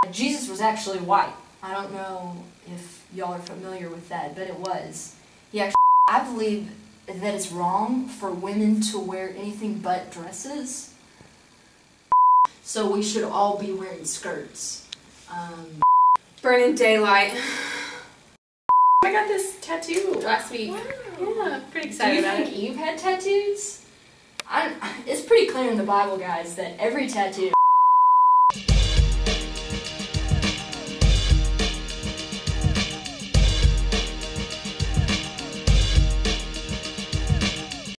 Jesus was actually white. I don't know if y'all are familiar with that, but it was. I believe that it's wrong for women to wear anything but dresses. So we should all be wearing skirts. Burning daylight. I got this tattoo last week. Wow. Yeah, pretty excited about it. Do you think Eve had tattoos? It's pretty clear in the Bible, guys, that every tattoo